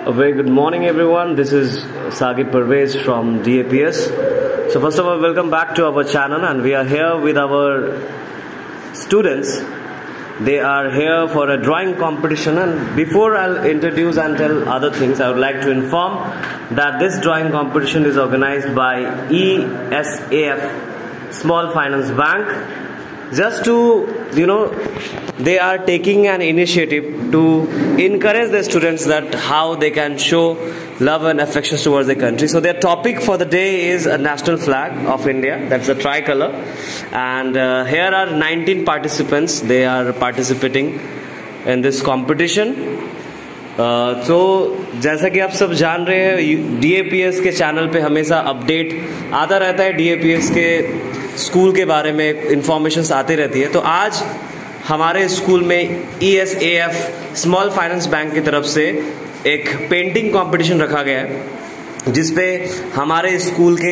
A very good morning everyone, this is Sagib Parvez from DAPS. So first of all, welcome back to our channel, and we are here with our students. They are here for a drawing competition, and before I'll introduce and tell other things, I would like to inform that this drawing competition is organized by ESAF Small Finance Bank. Just to, they are taking an initiative to encourage the students that how they can show love and affections towards the country. So their topic for the day is a national flag of India, that's the tricolor. And here are 19 participants, they are participating in this competition. तो जैसा कि आप सब जान रहे हैं, DAPS के channel पे हमेशा अपडेट आता रहता है, DAPS के स्कूल के बारे में इंफॉर्मेशंस आती रहती है। तो आज हमारे स्कूल में ESAF स्मॉल फाइनेंस बैंक की तरफ से एक पेंटिंग कंपटीशन रखा गया है, जिसपे हमारे स्कूल के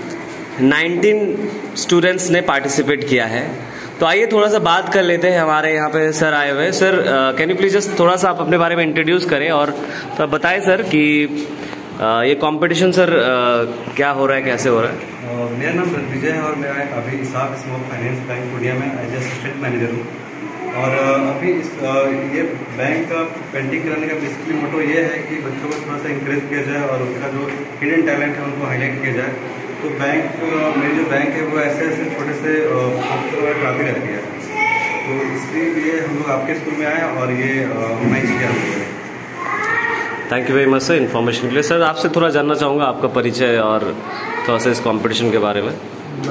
19 स्टूडेंट्स ने पार्टिसिपेट किया है। तो आइए थोड़ा सा बात कर लेते हैं। हमारे यहाँ पे सर आए हुए। Sir, can you please just थोड़ा सा आप अपने बारे में इंट्रोड्यूस करें और तो बताएं सर कि ये कंपटीशन सर क्या हो रहा है, कैसे हो रहा है। मेरा नाम रणविजय है और मैं अभी ESAF small finance bank Purnia में एज असिस्टेंट मैनेजर हूँ। और अभी ये बैंक का पेंटिंग कराने का बेसिकली मोटो ये है कि बच्चों को थोड़ा सा इंकरेज किया जाए और उनका जो हिडन टैलेंट है उनको हाईलाइट किया जाए। तो मेरी जो बैंक है वो ऐसे ऐसे छोटे से कराती रहती है, तो इसलिए हम लोग आपके स्कूल में आए और ये ऑर्गेनाइज किया हुआ है। Thank you very much sir information के लिए। सर, आपसे थोड़ा जानना चाहूँगा आपका परिचय और थोड़ा सा इस कंपटीशन के बारे में।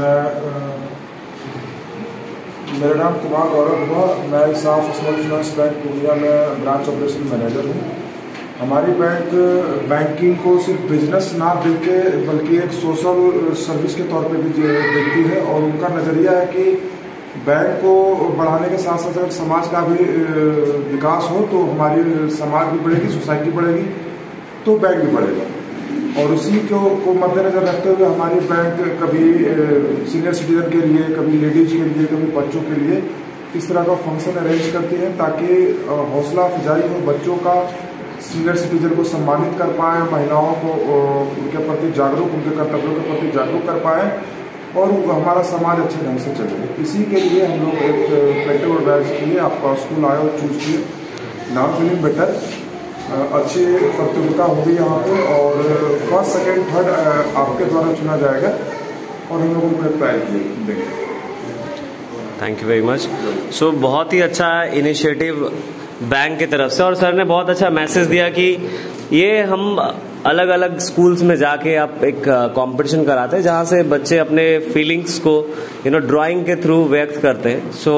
मेरा नाम कुमार गौरव हुआ, मैं ESAF small finance bank Purnia में ब्रांच ऑपरेशन मैनेजर हूँ। हमारी बैंक बैंकिंग को सिर्फ बिजनेस ना देके बल्कि एक सोशल सर्विस के तौर पे भी देखती है, और उनका नज़रिया है कि बैंक को बढ़ाने के साथ साथ अगर समाज का भी विकास हो तो हमारी समाज भी बढ़ेगी, सोसाइटी बढ़ेगी, तो बैंक भी बढ़ेगा। और उसी को मद्देनजर रखते हुए हमारी बैंक कभी सीनियर सिटीजन के लिए, कभी लेडीज के लिए, कभी बच्चों के लिए इस तरह का फंक्शन अरेंज करती है ताकि हौसला अफजाई हो, बच्चों का सीनियर सिटीजन को सम्मानित कर पाए, महिलाओं को उनके प्रति जागरूक, उनके कर्तव्यों के प्रति जागरूक कर पाए और हमारा समाज अच्छे ढंग से चले। इसी के लिए हम लोग एक पेंटिंग ऑर्गेनाइज किए, आपका स्कूल आया और चूज किए। नाम फीलिंग बेटर, अच्छी प्रतियोगिता होगी यहाँ पे और फर्स्ट सेकेंड थर्ड आपके द्वारा चुना जाएगा और हम लोगों को प्राइज देंगे। Thank you very much. So बहुत ही अच्छा इनिशिएटिव बैंक की तरफ से, और सर ने बहुत अच्छा मैसेज दिया कि ये हम अलग अलग स्कूल्स में जाके आप एक कंपटीशन कराते हैं जहाँ से बच्चे अपने फीलिंग्स को ड्राइंग के थ्रू व्यक्त करते हैं। सो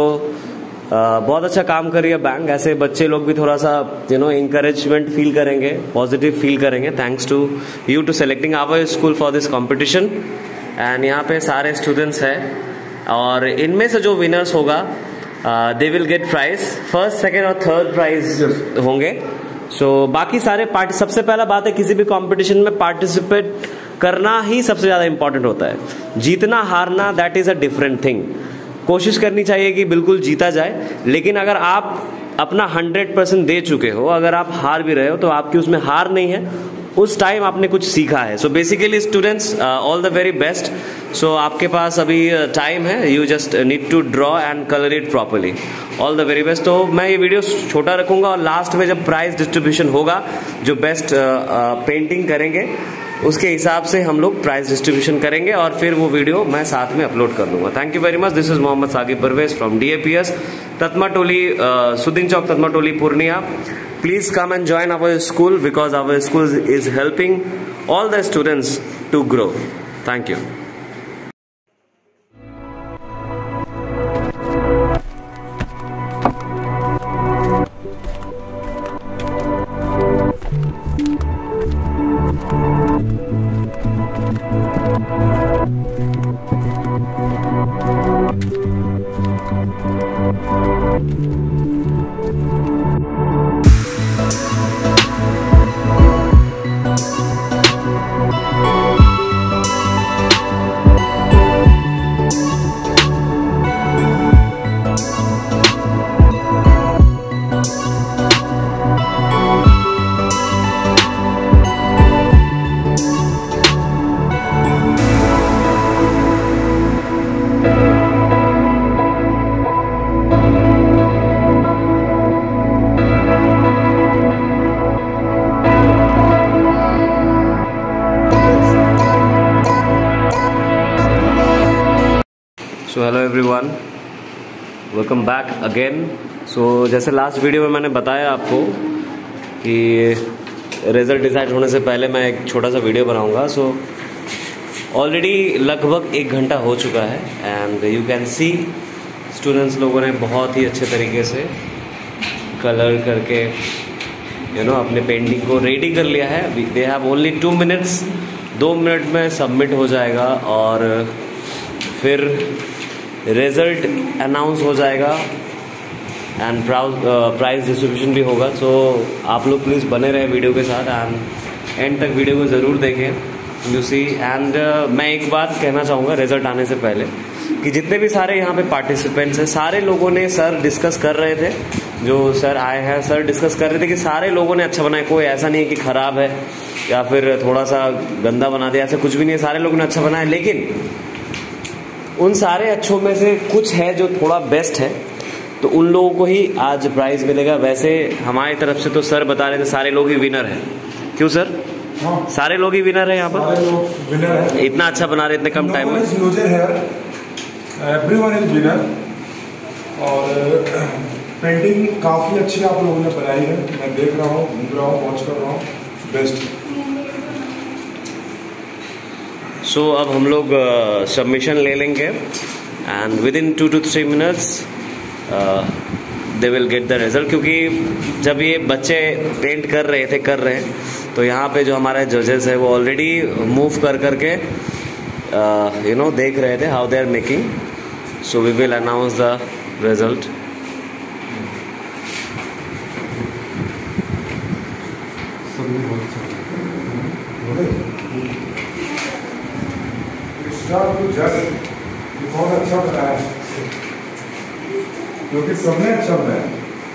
बहुत अच्छा काम कर रही है बैंक। ऐसे बच्चे लोग भी थोड़ा सा इंकरेजमेंट फील करेंगे, पॉजिटिव फील करेंगे। Thanks to you to selecting our school for this competition. And यहाँ पे सारे स्टूडेंट्स हैं और इनमें से जो विनर्स होगा they will get prize, first second और थर्ड प्राइज होंगे। सो बाकी सारे सबसे पहला बात है किसी भी कंपटीशन में पार्टिसिपेट करना ही सबसे ज्यादा इंपॉर्टेंट होता है। जीतना हारना that is a different thing. कोशिश करनी चाहिए कि बिल्कुल जीता जाए, लेकिन अगर आप अपना 100% दे चुके हो, अगर आप हार भी रहे हो तो आपकी उसमें हार नहीं है, उस टाइम आपने कुछ सीखा है। So basically students, all the very best. So आपके पास अभी टाइम है, you just need to draw and colour it properly. All the very best. तो मैं ये वीडियो छोटा रखूंगा और लास्ट में जब प्राइज डिस्ट्रीब्यूशन होगा, जो बेस्ट पेंटिंग करेंगे उसके हिसाब से हम लोग प्राइज डिस्ट्रीब्यूशन करेंगे और फिर वो वीडियो मैं साथ में अपलोड कर दूंगा। Thank you very much. This is Mohammad Saqib Parvez from DAPS, Tatma Toli, Sudin Chowk, Tatma Toli, Purnia. Please come and join our school because our school is helping all the students to grow. Thank you. So hello everyone, welcome back again. So जैसे last video में मैंने बताया आपको कि result decide होने से पहले मैं एक छोटा सा वीडियो बनाऊंगा। सो ऑलरेडी लगभग 1 घंटा हो चुका है and you can see students लोगों ने बहुत ही अच्छे तरीके से कलर करके अपने पेंटिंग को रेडी कर लिया है। They have only 2 minutes, 2 minute में सबमिट हो जाएगा और फिर रिजल्ट अनाउंस हो जाएगा एंड प्राइज डिस्ट्रीब्यूशन भी होगा। सो आप लोग प्लीज़ बने रहे वीडियो के साथ एंड एंड तक वीडियो को ज़रूर देखें यू सी। एंड मैं एक बात कहना चाहूँगा रिजल्ट आने से पहले कि जितने भी सारे यहाँ पे पार्टिसिपेंट्स हैं, सारे लोगों ने सर डिस्कस कर रहे थे, जो सर आए हैं सर डिस्कस कर रहे थे कि सारे लोगों ने अच्छा बनाया, कोई ऐसा नहीं है कि ख़राब है या फिर थोड़ा सा गंदा बना दिया, ऐसा कुछ भी नहीं है, सारे लोगों ने अच्छा बनाया। लेकिन उन सारे अच्छों में से कुछ है जो थोड़ा बेस्ट है, तो उन लोगों को ही आज प्राइज मिलेगा। वैसे हमारी तरफ से तो सर बता रहे थे सारे लोग ही विनर हैं। क्यों सर? हाँ। सारे लोग ही विनर है यहाँ पर, विनर है। इतना अच्छा बना रहे इतने कम टाइम में। Everyone is winner. और पेंटिंग काफ़ी अच्छी आप लोगों ने बनाई है, मैं देख रहा हूँ, घूम रहा हूँ, वॉच कर रहा हूँ, बेस्ट। सो अब हम लोग सबमिशन ले लेंगे and within 2 to 3 minutes they will get the result. क्योंकि जब ये बच्चे पेंट कर रहे हैं तो यहाँ पे जो हमारे जजेस है वो ऑलरेडी मूव कर करके देख रहे थे how they are making. So we will announce the result. बहुत अच्छा बनाया क्योंकि सबने अच्छा बनाया।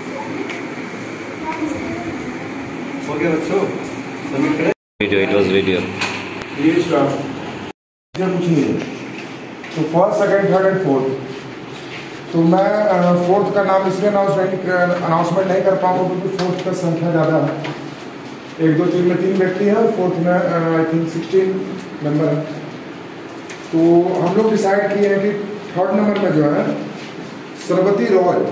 हो गया बच्चों, सबमिट करें। Video, it was video. ये कुछ नहीं है। तो first, second, third and fourth, तो मैं फोर्थ का नाम इसलिए अनाउंसमेंट नहीं कर पाऊंगा क्योंकि फोर्थ का संख्या ज़्यादा है। 1 2 3 में 3 व्यक्ति है और फोर्थ में आई थिंक 16 मेंबर है। तो हम लोग डिसाइड किए हैं कि 3rd नंबर में जो है Shravanti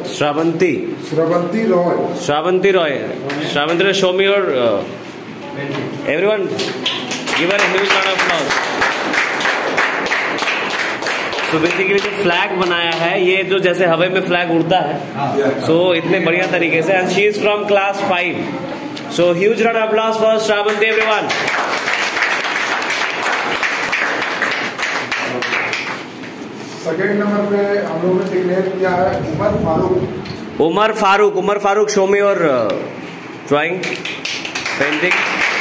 Roy, show me your everyone, give a huge round of applause. So basically जो फ्लैग बनाया है, ये जो जैसे हवा में फ्लैग उड़ता है, सो इतने बढ़िया तरीके से, and she is from class 5। So huge round of applause for Shravanti everyone. Second number पे हम लोगों ने डिक्लेयर किया है Umar Farooq, show me your drawing painting.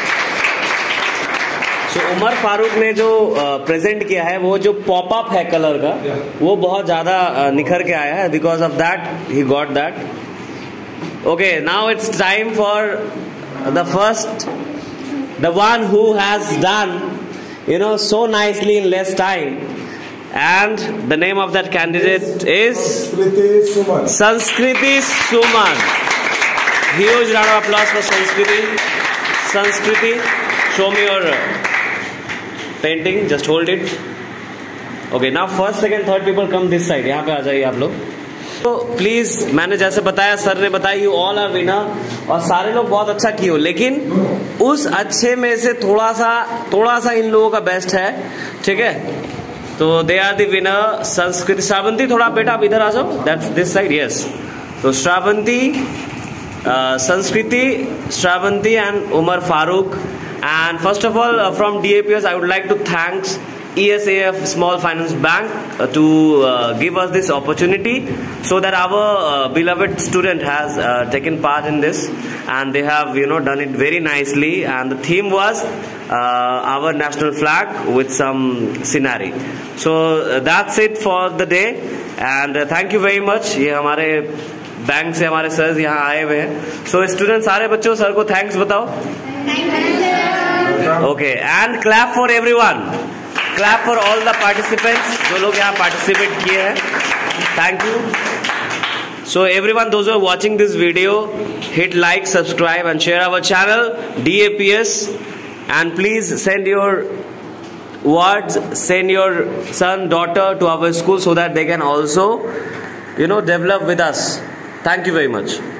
So Umar Farooq ने जो प्रेजेंट किया है, वो जो पॉपअप है कलर का, वो बहुत ज्यादा निखर के आया है। Because of that he got that. Okay, now it's time for the first, the one who has done so nicely in less time. And the name of that candidate is Sanskriti Suman. Huge round of applause for Sanskriti. Sanskriti, show me your painting. Just hold it. Okay, now first, second, third people come this side. यहाँ पे आ जाइए आप लोग। तो please, मैंने जैसे बताया, sir ने बताया, यू ऑल आर विनर, और सारे लोग बहुत अच्छा किए हो, लेकिन उस अच्छे में से थोड़ा सा इन लोगों का बेस्ट है, ठीक है? तो दे आर द विनर। संस्कृति, श्रावंती, थोड़ा बेटा आप इधर आ जाओ, दैट्स दिस साइड, यस। तो Shravanti, Sanskriti, Shravanti and Umar Farooq. And first of all from DAPS I would like to thanks ESAF Small Finance Bank to give us this opportunity, so that our beloved student has taken part in this, and they have done it very nicely. And the theme was our national flag with some scenery. So that's it for the day, and thank you very much. ये हमारे bank से हमारे sir यहाँ आए हुए हैं। So student, सारे बच्चों सर को थैंक्स बताओ। Okay, and clap for everyone, clap for all the participants, जो लोग यहाँ पार्टिसिपेट किए हैं। Thank you. So everyone, those who are watching this video, hit like, subscribe and share our channel DAPS, and please send your words, send your son, daughter to our school so that they can also, develop with us. Thank you very much.